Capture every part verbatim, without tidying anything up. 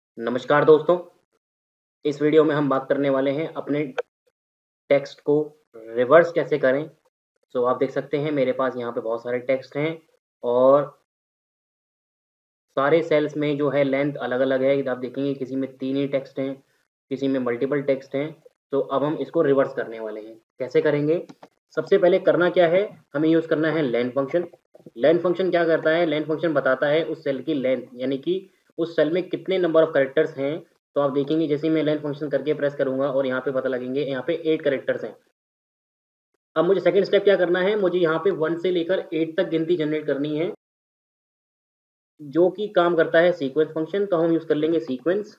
नमस्कार दोस्तों, इस वीडियो में हम बात करने वाले हैं अपने टेक्स्ट को रिवर्स कैसे करें। सो आप देख सकते हैं मेरे पास यहाँ पे बहुत सारे टेक्स्ट हैं और सारे सेल्स में जो है लेंथ अलग-अलग है। आप देखेंगे किसी में तीन ही टेक्स्ट हैं, किसी में मल्टीपल टेक्स्ट हैं। तो अब हम इसको रिवर्स करने वाले हैं। कैसे करेंगे? सबसे पहले करना क्या है, हमें यूज़ करना है लेन फंक्शन। लेन फंक्शन क्या करता है? लेन फंक्शन बताता है उस सेल की लेंथ, यानी कि उस सेल में कितने नंबर ऑफ कैरेक्टर्स हैं। तो आप देखेंगे जैसे मैं लेन फंक्शन करके प्रेस करूँगा और यहाँ पे पता लगेंगे यहाँ पे एट कैरेक्टर्स हैं। अब मुझे सेकंड स्टेप क्या करना है, मुझे यहाँ पे वन से लेकर एट तक गिनती जनरेट करनी है, जो कि काम करता है सीक्वेंस फंक्शन। तो हम यूज़ कर लेंगे सीक्वेंस।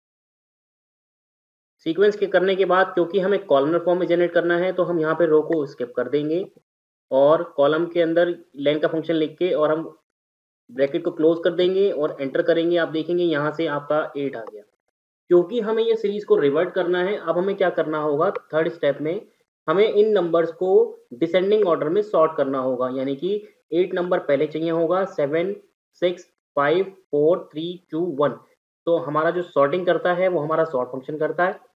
सीक्वेंस के करने के बाद क्योंकि हमें कॉलमनर फॉर्म में जनरेट करना है, तो हम यहाँ पे रो को स्किप कर देंगे और कॉलम के अंदर लेन का फंक्शन लिख के और हम ब्रैकेट को क्लोज कर देंगे और एंटर करेंगे। आप देखेंगे यहाँ से आपका एट आ गया। क्योंकि हमें ये सीरीज को रिवर्ट करना है, अब हमें क्या करना होगा, थर्ड स्टेप में हमें इन नंबर्स को डिसेंडिंग ऑर्डर में सॉर्ट करना होगा, यानी कि एट नंबर पहले चाहिए होगा, seven six five four three two one. तो हमारा जो सॉर्टिंग करता है वो हमारा सॉर्ट फंक्शन करता है।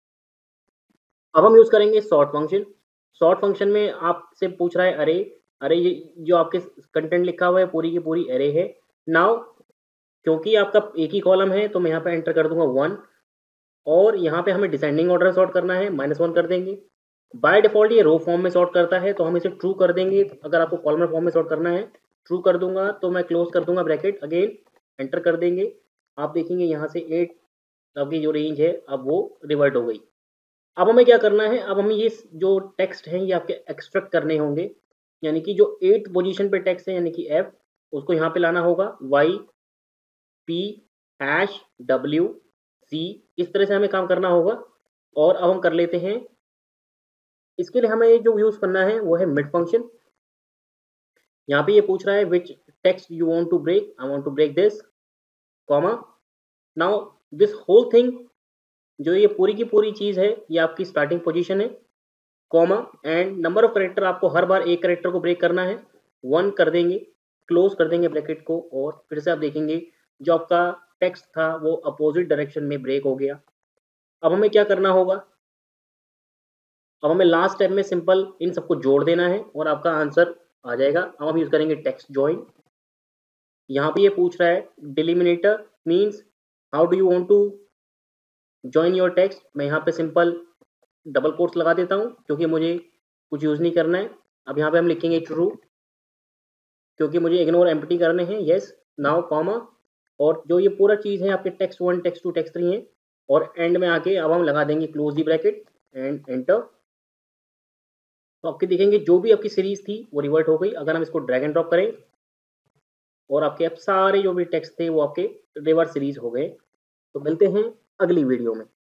अब हम यूज करेंगे सॉर्ट फंक्शन। सॉर्ट फंक्शन में आपसे पूछ रहा है अरे, अरे ये जो आपके कंटेंट लिखा हुआ है पूरी की पूरी अरे है। नाउ क्योंकि आपका एक ही कॉलम है तो मैं यहाँ पे एंटर कर दूंगा वन और यहाँ पे हमें डिसेंडिंग ऑर्डर सॉर्ट करना है, माइनस वन कर देंगे। बाय डिफॉल्ट ये रो फॉर्म में सॉर्ट करता है तो हम इसे ट्रू कर देंगे। अगर आपको कॉलमर फॉर्म में सॉर्ट करना है, ट्रू कर दूंगा तो मैं क्लोज कर दूंगा ब्रैकेट, अगेन एंटर कर देंगे। आप देखेंगे यहाँ से एट आपकी जो रेंज है अब वो रिवर्ट हो गई। अब हमें क्या करना है, अब हमें ये जो टेक्स्ट हैं ये आपके एक्सट्रैक्ट करने होंगे, यानी कि जो एट पोजीशन पे टेक्स्ट है यानी कि एफ, उसको यहाँ पे लाना होगा। Y P hash W C, इस तरह से हमें काम करना होगा। और अब हम कर लेते हैं, इसके लिए हमें जो यूज करना है वो है मिड फंक्शन। यहाँ पे ये पूछ रहा है which text you want to break, I want to break this, comma. Now this whole thing, जो ये पूरी की पूरी चीज है ये आपकी स्टार्टिंग पोजीशन है, comma and number of character, आपको हर बार एक करेक्टर को ब्रेक करना है, वन कर देंगे, क्लोज कर देंगे ब्रैकेट को और फिर से आप देखेंगे जो आपका टेक्स्ट था वो अपोजिट डायरेक्शन में ब्रेक हो गया। अब हमें क्या करना होगा, अब हमें लास्ट स्टेप में सिंपल इन सबको जोड़ देना है और आपका आंसर आ जाएगा। अब हम यूज करेंगे टेक्स्ट जॉइन। यहाँ पे ये पूछ रहा है delimiter means how do you want to join your text. मैं यहाँ पे सिंपल डबल कोट्स लगा देता हूँ क्योंकि मुझे कुछ यूज नहीं करना है। अब यहाँ पे हम लिखेंगे ट्रू क्योंकि मुझे इग्नोर एम्प्टी करने हैं, यस नाउ कॉमा, और जो ये पूरा चीज है आपके text one text two text three है और एंड में आके अब हम लगा देंगे close the bracket and enter. तो आपके देखेंगे जो भी आपकी सीरीज थी वो रिवर्ट हो गई। अगर हम इसको ड्रैग एंड ड्रॉप करें और आपके अब सारे जो भी टेक्स्ट थे वो आपके रिवर्स सीरीज हो गए। तो मिलते हैं अगली वीडियो में।